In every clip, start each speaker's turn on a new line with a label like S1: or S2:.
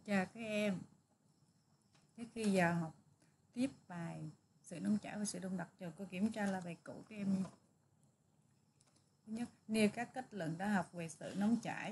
S1: Chào các em. Trước khi vào học tiếp bài sự nóng chảy và sự đông đặc, chờ cô kiểm tra là bài cũ các em. Thứ nhất, nêu các kết luận đã học về sự nóng chảy.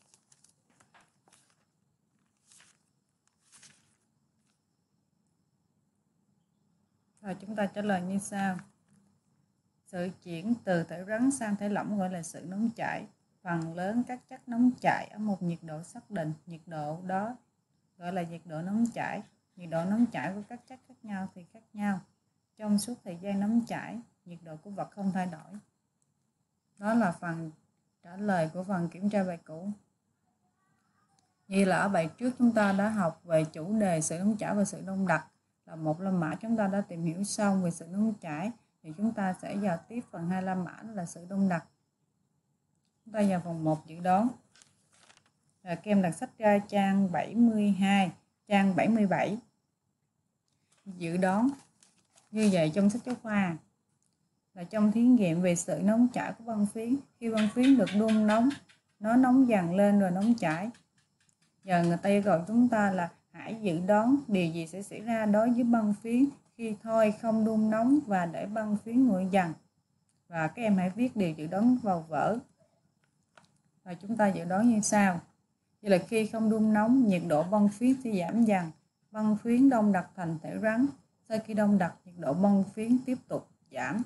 S1: Rồi chúng ta trả lời như sau. Sự chuyển từ thể rắn sang thể lỏng gọi là sự nóng chảy. Phần lớn các chất nóng chảy ở một nhiệt độ xác định, nhiệt độ đó gọi là nhiệt độ nóng chảy. Nhiệt độ nóng chảy của các chất khác nhau thì khác nhau. Trong suốt thời gian nóng chảy, nhiệt độ của vật không thay đổi. Đó là phần trả lời của phần kiểm tra bài cũ. Như là ở bài trước chúng ta đã học về chủ đề sự nóng chảy và sự đông đặc. Là một la mã chúng ta đã tìm hiểu xong về sự nóng chảy, thì chúng ta sẽ vào tiếp phần 2 la mã là sự đông đặc. Chúng ta vào phần 1 dự đoán. Rồi các em đặt sách ra trang 72, trang 77. Dự đoán như vậy trong sách giáo khoa là trong thí nghiệm về sự nóng chảy của băng phiến, khi băng phiến được đun nóng, nó nóng dần lên rồi nóng chảy. Giờ người ta yêu cầu chúng ta là hãy dự đoán điều gì sẽ xảy ra đối với băng phiến khi thôi không đun nóng và để băng phiến nguội dần. Và các em hãy viết điều dự đoán vào vở. Và chúng ta dự đoán như sau. Vậy là khi không đun nóng, nhiệt độ băng phiến sẽ giảm dần, băng phiến đông đặc thành thể rắn. Sau khi đông đặc, nhiệt độ băng phiến tiếp tục giảm.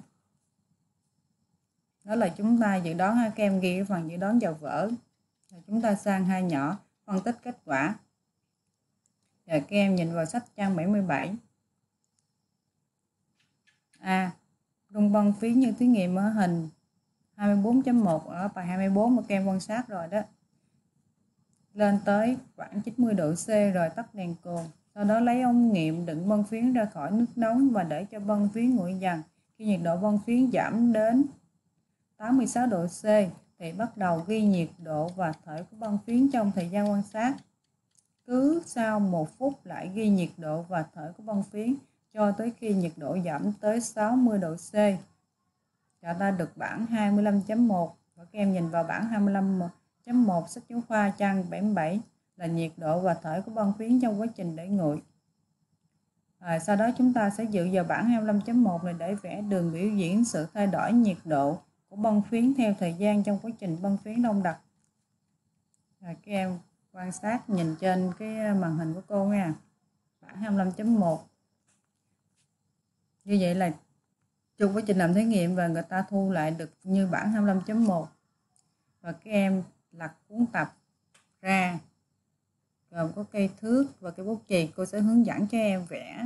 S1: Đó là chúng ta dự đoán ha, các em ghi cái phần dự đoán vào vở. Rồi chúng ta sang 2 nhỏ, phân tích kết quả. Rồi các em nhìn vào sách trang 77. Đun băng phiến như thí nghiệm ở hình 24.1 ở bài 24 mà các em quan sát rồi đó. Lên tới khoảng 90 độ C rồi tắt đèn cồn. Sau đó lấy ống nghiệm đựng băng phiến ra khỏi nước nóng và để cho băng phiến nguội dần. Khi nhiệt độ băng phiến giảm đến 86 độ C thì bắt đầu ghi nhiệt độ và thể của băng phiến trong thời gian quan sát. Cứ sau 1 phút lại ghi nhiệt độ và thể của băng phiến cho tới khi nhiệt độ giảm tới 60 độ C. Cho ta được bảng 25.1 và các em nhìn vào bảng 25.1 sách giáo khoa trang 77 là nhiệt độ và thể của băng phiến trong quá trình để nguội. Sau đó chúng ta sẽ dựa vào bảng 25.1 này để vẽ đường biểu diễn sự thay đổi nhiệt độ của băng phiến theo thời gian trong quá trình băng phiến đông đặc. Các em quan sát nhìn trên cái màn hình của cô nha. Bảng 25.1. Như vậy là trong quá trình làm thí nghiệm và người ta thu lại được như bảng 25.1. Và các em lật cuốn tập ra gồm có cây thước và cây bút chì, cô sẽ hướng dẫn cho em vẽ.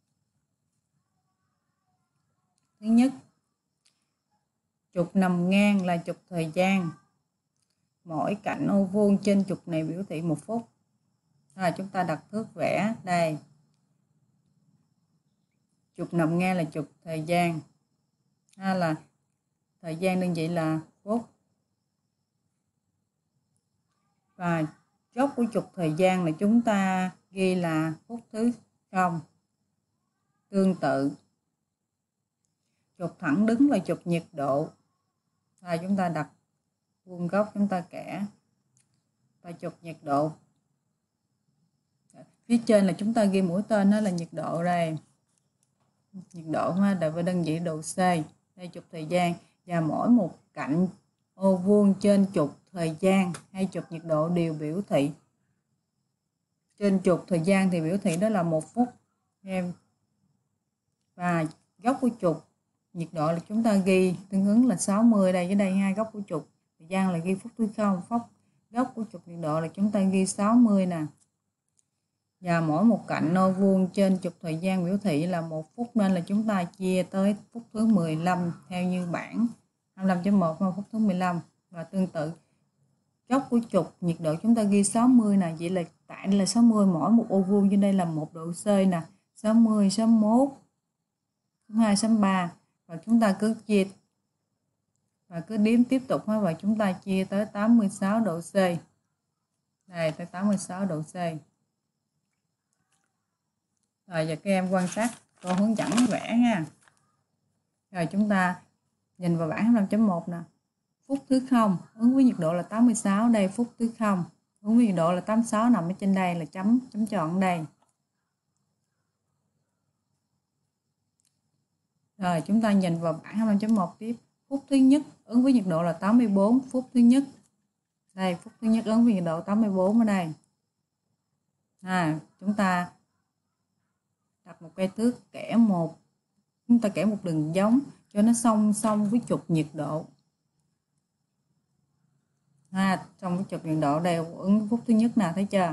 S1: Thứ nhất, trục nằm ngang là trục thời gian. Mỗi cạnh ô vuông trên trục này biểu thị 1 phút. Chúng ta đặt thước vẽ đây. Trục nằm ngang là trục thời gian. Là thời gian đơn vị là phút. Và góc của trục thời gian là chúng ta ghi là phút thứ 0. Tương tự, trục thẳng đứng là trục nhiệt độ. Chúng ta đặt vuông góc, chúng ta kẻ và trục nhiệt độ. Phía trên là chúng ta ghi mũi tên, đó là nhiệt độ đây. Nhiệt độ đại với đơn vị độ C. Đây trục thời gian, và mỗi một cạnh ô vuông trên trục thời gian hay trục nhiệt độ đều biểu thị. Trên trục thời gian thì biểu thị đó là 1 phút em. Và góc của trục nhiệt độ là chúng ta ghi tương ứng là 60 đây, với đây hai góc của trục thời gian là ghi phút thứ 0, góc của trục nhiệt độ là chúng ta ghi 60 nè. Và mỗi một cạnh ô vuông trên trục thời gian biểu thị là 1 phút nên là chúng ta chia tới phút thứ 15 theo như bảng 25.1 phút thứ 15. Và tương tự góc của trục nhiệt độ chúng ta ghi 60 nè, vậy là tại đây là 60, mỗi một ô vuông trên đây là 1 độ C nè, 60, 61, 62, 63 và chúng ta cứ chia và cứ đếm tiếp tục và chúng ta chia tới 86 độ C. Đây tới 86 độ C. Rồi giờ các em quan sát cô hướng dẫn vẽ nha. Rồi chúng ta nhìn vào bảng 25.1 nè. Phút thứ 0 ứng với nhiệt độ là 86, đây phút thứ 0 ứng với nhiệt độ là 86 nằm ở trên đây là chấm chọn ở đây. Rồi chúng ta nhìn vào bảng 25.1 tiếp. Phút thứ nhất ứng với nhiệt độ là 84, phút thứ nhất. Đây, phút thứ nhất ứng với nhiệt độ 84 ở đây. Chúng ta đặt một cây thước chúng ta kẻ một đường giống cho nó song song với trục nhiệt độ. Song với trục nhiệt độ đây ứng phút thứ nhất nào, thấy chưa?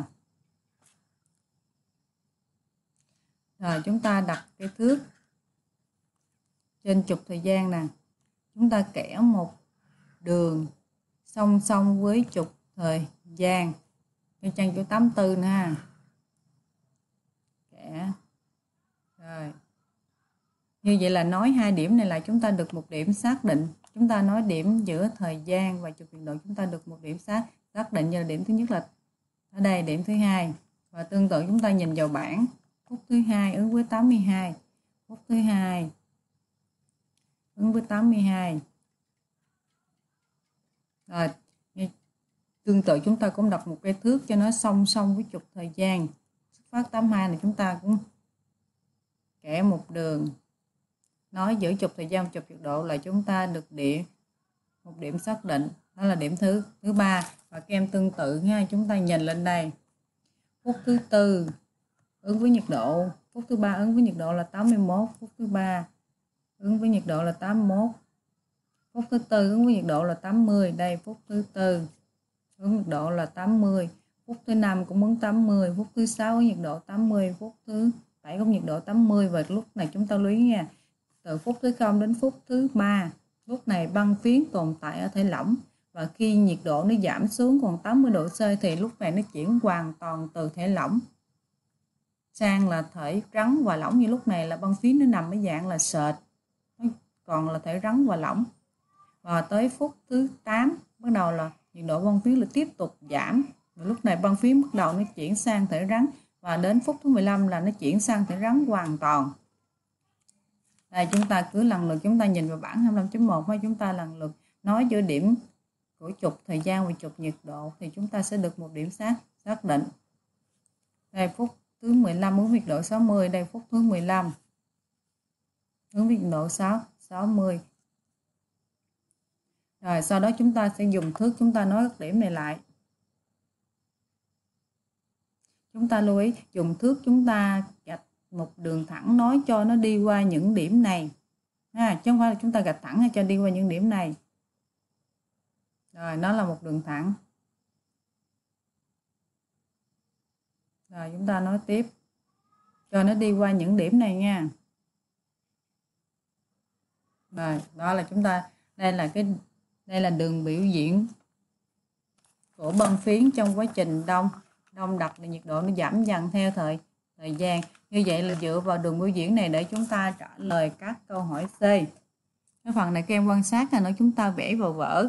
S1: Rồi chúng ta đặt cây thước trên trục thời gian nè, chúng ta kẻ một đường song song với trục thời gian trên trang chỗ 84 nè ha. Kẻ rồi như vậy là nói hai điểm này là chúng ta được một điểm xác định. Chúng ta nói điểm giữa thời gian và trục nhiệt độ chúng ta được một điểm xác định, như là điểm thứ nhất là ở đây, điểm thứ hai. Và tương tự chúng ta nhìn vào bảng, phút thứ hai ứng với 82, phút thứ hai ứng với 82. Rồi tương tự chúng ta cũng đặt một cây thước cho nó song song với trục thời gian. Xuất phát 82 này chúng ta cũng kẻ một đường nói giữa trục thời gian và trục nhiệt độ là chúng ta được một điểm xác định, đó là điểm thứ ba. Và các em tương tự nha, chúng ta nhìn lên đây, phút thứ tư ứng với nhiệt độ, phút thứ ba ứng với nhiệt độ là 81, phút thứ ba ứng với nhiệt độ là 81, phút thứ tư ứng với nhiệt độ là 80. Đây, phút thứ tư ứng nhiệt độ là 80, phút thứ năm cũng ứng 80, phút thứ sáu nhiệt độ 80, phút thứ bảy cũng nhiệt độ 80. Và lúc này chúng ta lưu ý nha, từ phút thứ 0 đến phút thứ 3, lúc này băng phiến tồn tại ở thể lỏng, và khi nhiệt độ nó giảm xuống còn 80 độ C thì lúc này nó chuyển hoàn toàn từ thể lỏng sang là thể rắn và lỏng. Như lúc này là băng phiến nó nằm ở dạng là sệt, còn là thể rắn và lỏng. Và tới phút thứ 8 bắt đầu là nhiệt độ băng phiến là tiếp tục giảm, và lúc này băng phiến bắt đầu nó chuyển sang thể rắn, và đến phút thứ 15 là nó chuyển sang thể rắn hoàn toàn. Đây, chúng ta cứ lần lượt chúng ta nhìn vào bảng 25.1 và chúng ta lần lượt nói giữa điểm của trục thời gian và trục nhiệt độ thì chúng ta sẽ được một điểm xác định. Đây, phút thứ 15 ứng nhiệt độ 60, đây phút thứ 15 ứng nhiệt độ 60. Rồi sau đó chúng ta sẽ dùng thước chúng ta nói các điểm này lại. Chúng ta lưu ý dùng thước chúng ta gạch một đường thẳng nói cho nó đi qua những điểm này chứ không phải là chúng ta gạch thẳng cho đi qua những điểm này. Rồi nó là một đường thẳng. Rồi chúng ta nói tiếp cho nó đi qua những điểm này nha. Rồi đó là chúng ta, đây là đường biểu diễn của băng phiến trong quá trình đông đặc, thì nhiệt độ nó giảm dần theo thời gian. Như vậy là dựa vào đường biểu diễn này để chúng ta trả lời các câu hỏi C. Cái phần này các em quan sát là chúng ta vẽ vào vở.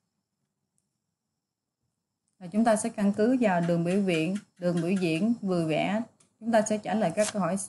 S1: Và chúng ta sẽ căn cứ vào đường biểu diễn vừa vẽ, chúng ta sẽ trả lời các câu hỏi C.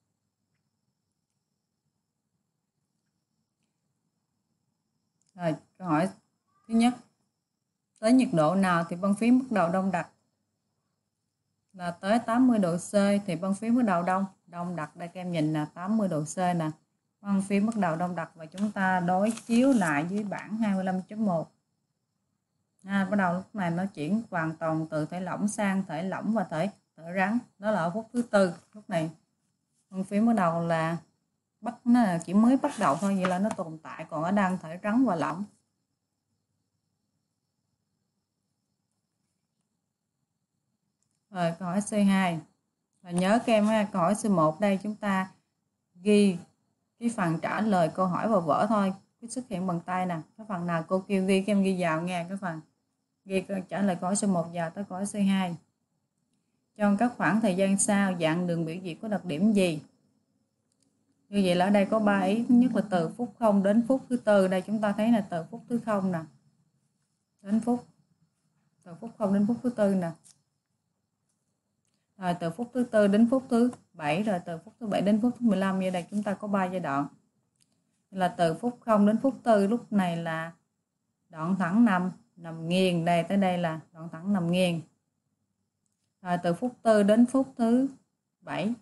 S1: Rồi, câu hỏi thứ nhất. Tới nhiệt độ nào thì băng phiến bắt đầu đông đặc? Là tới 80 độ C thì băng phiến bắt đầu đông đặc. Đây các em nhìn là 80 độ C nè. Băng phiến bắt đầu đông đặc, và chúng ta đối chiếu lại với bảng 25.1. Bắt đầu lúc này nó chuyển hoàn toàn từ thể lỏng sang thể lỏng và thể rắn. Đó là ở phút thứ tư. Lúc này băng phiến bắt đầu là nó là chỉ mới bắt đầu thôi, vậy là nó tồn tại còn ở đang thể rắn và lỏng. Rồi câu hỏi C2. Và nhớ các em câu hỏi C1 đây chúng ta ghi cái phần trả lời câu hỏi vào vở thôi, cái xuất hiện bằng tay nè. Cái phần nào cô kêu ghi các em ghi vào nha, cái phần ghi trả lời câu hỏi C1 vào tới câu hỏi C2. Trong các khoảng thời gian sau, dạng đường biểu diễn có đặc điểm gì? Như vậy là ở đây có 3 ý. Thứ nhất là từ phút 0 đến phút thứ tư. Đây chúng ta thấy là từ phút thứ 0 nè đến từ phút 0 đến phút thứ tư nè. Rồi từ phút thứ tư đến phút thứ 7, rồi từ phút thứ 7 đến phút thứ 15. Như đây chúng ta có 3 giai đoạn. Là từ phút 0 đến phút 4, lúc này là đoạn thẳng nằm nghiêng, đây tới đây là đoạn thẳng nằm nghiêng. Rồi từ phút tư đến phút thứ 7,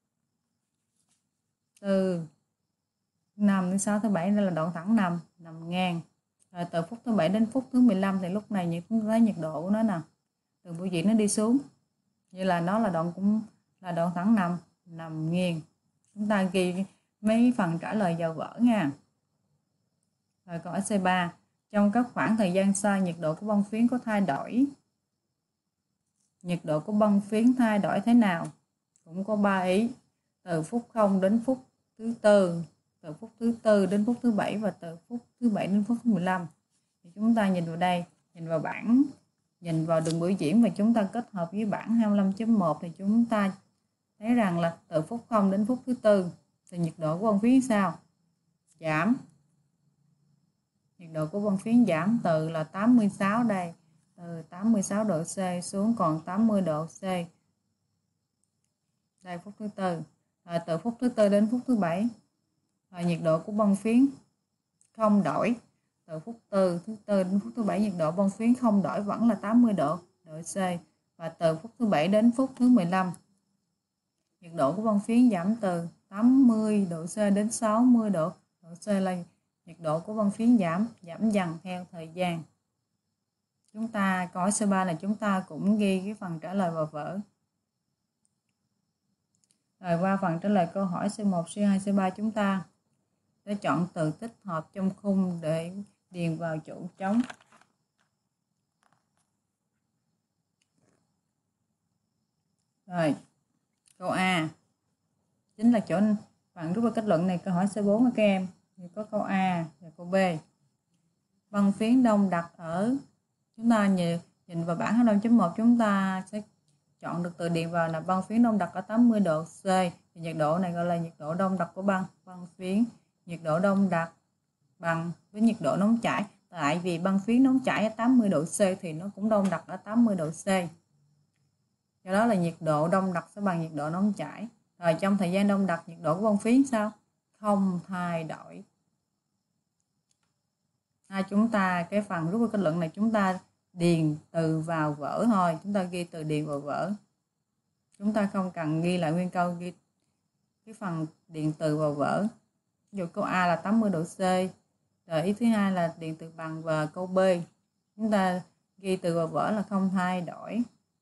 S1: từ 5 đến 6 thứ 7 đây là đoạn thẳng nằm ngang. Rồi từ phút thứ 7 đến phút thứ 15 thì lúc này chúng ta thấy nhiệt độ của nó nè, từ buổi diễn nó đi xuống. Vậy là nó là đoạn cũng là đoạn thẳng nằm nghiêng. Chúng ta ghi mấy phần trả lời vào vở nha. Rồi câu hỏi C3, trong các khoảng thời gian sau nhiệt độ của băng phiến có thay đổi. Nhiệt độ của băng phiến thay đổi thế nào? Cũng có 3 ý. Từ phút 0 đến phút thứ 4, từ phút thứ 4 đến phút thứ 7 và từ phút thứ 7 đến phút thứ 15. Thì chúng ta nhìn vào đây, nhìn vào bảng, nhìn vào đường biểu diễn và chúng ta kết hợp với bảng 25.1 thì chúng ta thấy rằng là từ phút 0 đến phút thứ 4 thì nhiệt độ của băng phiến sao? Giảm. Nhiệt độ của băng phiến giảm từ là 86 đây, từ 86 độ C xuống còn 80 độ C. Đây phút thứ 4. Rồi từ phút thứ 4 đến phút thứ 7. Rồi nhiệt độ của băng phiến không đổi. Từ phút thứ 4 đến phút thứ 7 nhiệt độ băng phiến không đổi, vẫn là 80 độ C. Và từ phút thứ 7 đến phút thứ 15 nhiệt độ của băng phiến giảm từ 80 độ C đến 60 độ C, là nhiệt độ của băng phiến giảm dần theo thời gian. Chúng ta câu hỏi C3 này chúng ta cũng ghi cái phần trả lời vào vở. Rồi qua phần trả lời câu hỏi C1, C2, C3 chúng ta sẽ chọn từ tích hợp trong khung để điền vào chỗ trống. Rồi câu A chính là chỗ bạn rút ra kết luận này. Câu hỏi C4 các em thì có câu A và câu B. Băng phiến đông đặc ở, chúng ta nhìn vào bảng 25.1 chúng ta sẽ chọn được từ điền vào là băng phiến đông đặc ở 80 độ C. Thì nhiệt độ này gọi là nhiệt độ đông đặc của băng phiến. Nhiệt độ đông đặc bằng với nhiệt độ nóng chảy. Tại vì băng phiến nóng chảy ở 80 độ C thì nó cũng đông đặc ở 80 độ C. Do đó là nhiệt độ đông đặc sẽ bằng nhiệt độ nóng chảy. Rồi trong thời gian đông đặc nhiệt độ của băng phiến sao? Không thay đổi. Chúng ta cái phần rút ra kết luận này chúng ta điền từ vào vở thôi, chúng ta ghi từ điền vào vở. Chúng ta không cần ghi lại nguyên câu, ghi cái phần điền từ vào vở. Ví dụ câu A là 80 độ C. Rồi ý thứ hai là điền từ bằng, và câu B chúng ta ghi từ vào vở là không thay đổi.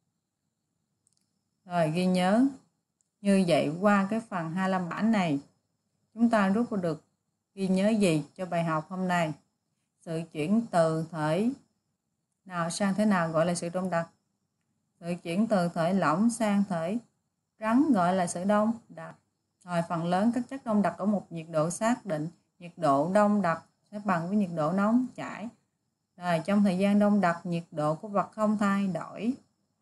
S1: Rồi ghi nhớ. Như vậy qua cái phần 25 bảng này chúng ta rút ra được ghi nhớ gì cho bài học hôm nay? Sự chuyển từ thể nào sang thể nào gọi là sự đông đặc. Sự chuyển từ thể lỏng sang thể rắn gọi là sự đông đặc. Rồi phần lớn các chất đông đặc ở một nhiệt độ xác định. Nhiệt độ đông đặc sẽ bằng với nhiệt độ nóng chảy. Rồi trong thời gian đông đặc nhiệt độ của vật không thay đổi.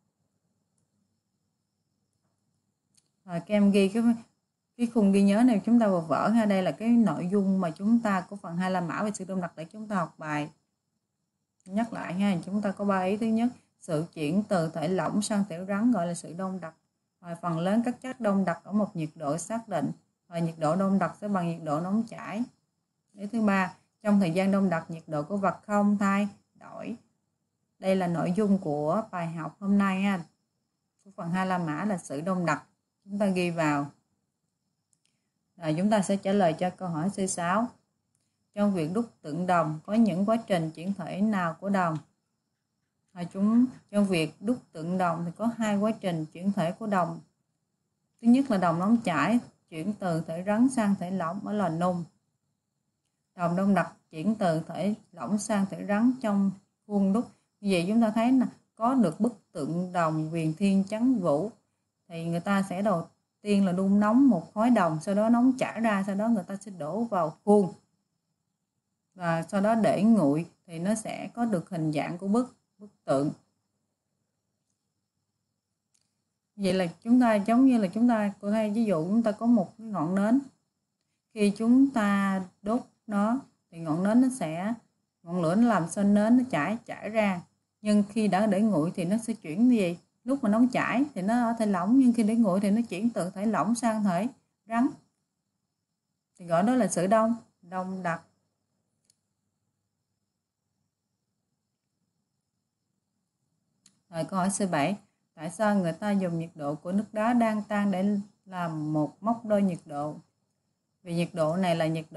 S1: Rồi các em ghi cái khung ghi nhớ này chúng ta vào vở ha. Đây là cái nội dung mà chúng ta của phần 25 mã về sự đông đặc để chúng ta học bài. Nhắc lại ha, chúng ta có 3 ý. Thứ nhất, sự chuyển từ thể lỏng sang thể rắn gọi là sự đông đặc. Rồi phần lớn các chất đông đặc ở một nhiệt độ xác định. Và nhiệt độ đông đặc sẽ bằng nhiệt độ nóng chảy. Ý thứ ba, trong thời gian đông đặc nhiệt độ của vật không thay đổi. Đây là nội dung của bài học hôm nay ha. Phần 25 mã là sự đông đặc. Chúng ta ghi vào. Rồi chúng ta sẽ trả lời cho câu hỏi C6. Trong việc đúc tượng đồng có những quá trình chuyển thể nào của đồng? Trong việc đúc tượng đồng thì có 2 quá trình chuyển thể của đồng. Thứ nhất là đồng nóng chảy chuyển từ thể rắn sang thể lỏng ở lò nung. Đồng đông đặc chuyển từ thể lỏng sang thể rắn trong khuôn đúc. Như vậy chúng ta thấy là có được bức tượng đồng Viền Thiên Chấn Vũ thì người ta sẽ đầu tiên là đun nóng một khối đồng, sau đó nóng chảy ra, sau đó người ta sẽ đổ vào khuôn và sau đó để nguội thì nó sẽ có được hình dạng của bức tượng. Vậy là chúng ta giống như là chúng ta cô thấy ví dụ chúng ta có một cái ngọn nến, khi chúng ta đốt nó thì ngọn lửa nó làm cho nến nó chảy ra, nhưng khi đã để nguội thì nó sẽ chuyển gì? Lúc mà nóng chảy thì nó ở thể lỏng, nhưng khi để nguội thì nó chuyển từ thể lỏng sang thể rắn, thì gọi đó là sự đông đặc. Rồi câu hỏi C7, Tại sao người ta dùng nhiệt độ của nước đá đang tan để làm một mốc đo nhiệt độ? Vì nhiệt độ này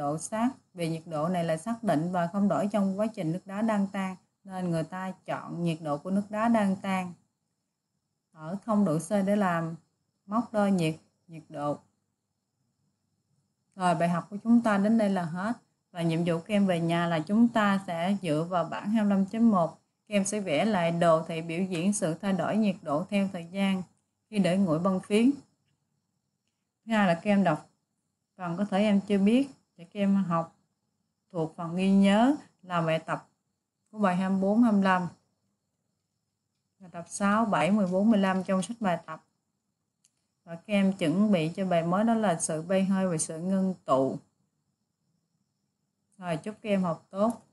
S1: là xác định và không đổi trong quá trình nước đá đang tan, nên người ta chọn nhiệt độ của nước đá đang tan ở 0 độ C để làm mốc đo nhiệt độ. Rồi, bài học của chúng ta đến đây là hết. Và nhiệm vụ các em về nhà là chúng ta sẽ dựa vào bảng 25.1. Các em sẽ vẽ lại đồ thị biểu diễn sự thay đổi nhiệt độ theo thời gian khi để nguội băng phiến. Thứ hai là các em đọc phần có thể em chưa biết để các em học thuộc phần ghi nhớ, làm bài tập của bài 24, 25. Bài tập 6, 7, 14, 15 trong sách bài tập. Và các em chuẩn bị cho bài mới đó là sự bay hơi và sự ngưng tụ. Rồi, chúc các em học tốt.